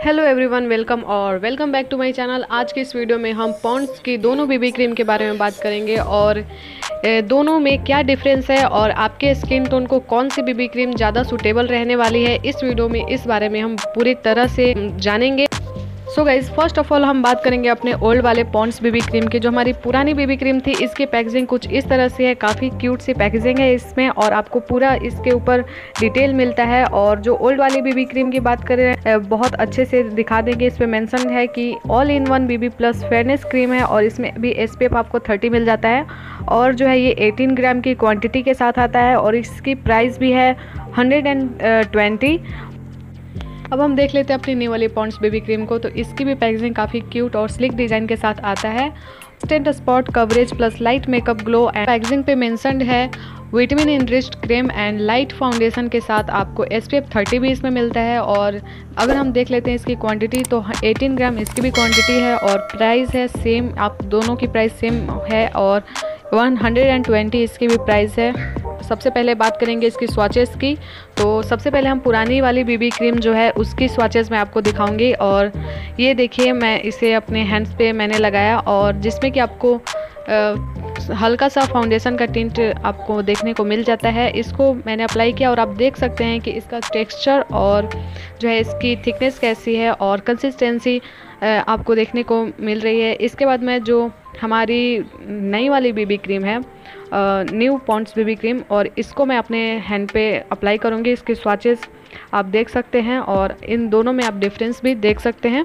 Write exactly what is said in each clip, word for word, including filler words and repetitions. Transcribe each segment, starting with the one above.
Hello everyone, welcome और welcome back to my channel. आज के इस वीडियो में हम पॉन्ड्स की दोनों बीबी क्रीम के बारे में बात करेंगे और ए, दोनों में क्या डिफरेंस है और आपके स्किन टोन को कौन सी बीबी क्रीम ज़्यादा सूटेबल रहने वाली है। इस वीडियो में इस बारे में हम पूरी तरह से जानेंगे। So guys, first of all हम बात करेंगे अपने ओल्ड वाले पॉन्ड्स बीबी क्रीम की। जो हमारी पुरानी बीबी क्रीम थी, इसकी पैकेजिंग कुछ इस तरह से है। काफ़ी क्यूट सी पैकेजिंग है इसमें और आपको पूरा इसके ऊपर डिटेल मिलता है। और जो ओल्ड वाली बीबी क्रीम की बात करें, बहुत अच्छे से दिखा देंगे। इस पर मैंसन है कि all in one BB plus fairness cream है और इसमें भी एस पी एफ आपको थर्टी मिल जाता है। और जो है ये एटीन ग्राम की क्वान्टिटी के साथ आता है और इसकी प्राइस भी है हंड्रेड एंड ट्वेंटी। अब हम देख लेते हैं अपनी न्यू वाली पॉन्ड्स बेबी क्रीम को। तो इसकी भी पैकेजिंग काफ़ी क्यूट और स्लिक डिज़ाइन के साथ आता है। Instant spot coverage plus light makeup glow and packaging पे मेंशन्ड है vitamin enriched cream and light foundation के साथ आपको एस पी एफ थर्टी भी इसमें मिलता है। और अगर हम देख लेते हैं इसकी क्वांटिटी, तो एटीन ग्राम इसकी भी क्वांटिटी है और प्राइस है सेम। आप दोनों की प्राइस सेम है और वन हंड्रेड एंड ट्वेंटी इसकी भी प्राइस है। सबसे पहले बात करेंगे इसकी स्वॉचेस की। तो सबसे पहले हम पुरानी वाली बीबी क्रीम जो है उसकी स्वॉचेस मैं आपको दिखाऊंगी। और ये देखिए, मैं इसे अपने हैंड्स पे मैंने लगाया और जिसमें कि आपको आ, हल्का सा फाउंडेशन का टिंट आपको देखने को मिल जाता है। इसको मैंने अप्लाई किया और आप देख सकते हैं कि इसका टेक्सचर और जो है इसकी थिकनेस कैसी है और कंसिस्टेंसी आपको देखने को मिल रही है। इसके बाद में जो हमारी नई वाली बीबी क्रीम है, न्यू पॉन्ड्स बीबी क्रीम, और इसको मैं अपने हैंड पे अप्लाई करूँगी। इसके स्वॉचेस आप देख सकते हैं और इन दोनों में आप डिफरेंस भी देख सकते हैं।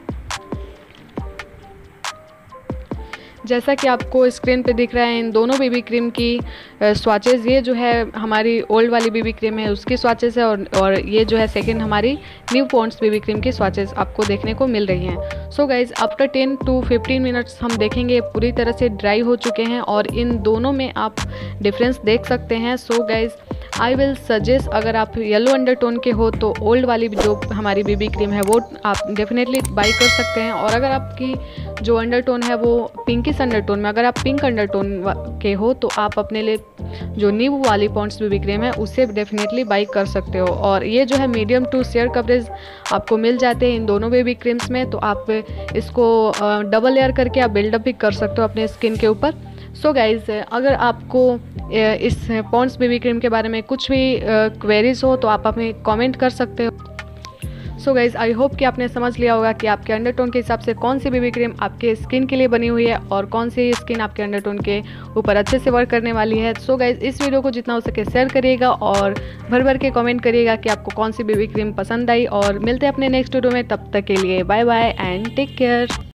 जैसा कि आपको स्क्रीन पे दिख रहा है, इन दोनों बीबी क्रीम की स्वॉचेस, ये जो है हमारी ओल्ड वाली बीबी क्रीम है उसकी स्वॉचेस है और और ये जो है सेकंड हमारी न्यू पॉन्ड्स बीबी क्रीम की स्वॉचेस आपको देखने को मिल रही हैं। So guys, after ten to fifteen minutes हम देखेंगे पूरी तरह से ड्राई हो चुके हैं और इन दोनों में आप डिफरेंस देख सकते हैं। So guys, I will suggest, अगर आप येलो अंडरटोन के हो तो ओल्ड वाली जो हमारी बीबी क्रीम है वो आप डेफिनेटली बाई कर सकते हैं। और अगर आपकी जो अंडरटोन है वो पिंकिश अंडरटोन में, अगर आप पिंक अंडरटोन के हो तो आप अपने लिए जो न्यू वाली पॉन्ड्स बीबी क्रीम है उससे डेफिनेटली बाई कर सकते हो। और ये जो है मीडियम टू शेयर कवरेज आपको मिल जाते हैं इन दोनों बेबी क्रीम्स में। तो आप इसको डबल लेयर करके आप बिल्डअप भी कर सकते हो अपने स्किन के ऊपर। सो गाइज, अगर आपको इस पॉन्ड्स बेबी क्रीम के बारे में कुछ भी क्वेरीज हो तो आप हमें कमेंट कर सकते हो। सो गाइज, आई होप कि आपने समझ लिया होगा कि आपके अंडरटोन के हिसाब से कौन सी बेबी क्रीम आपके स्किन के लिए बनी हुई है और कौन सी स्किन आपके अंडरटोन के ऊपर अच्छे से वर्क करने वाली है। सो गाइज, इस वीडियो को जितना हो सके शेयर करिएगा और भर भर के कमेंट करिएगा कि आपको कौन सी बेबी क्रीम पसंद आई। और मिलते हैं अपने नेक्स्ट वीडियो में, तब तक के लिए bye bye and take care.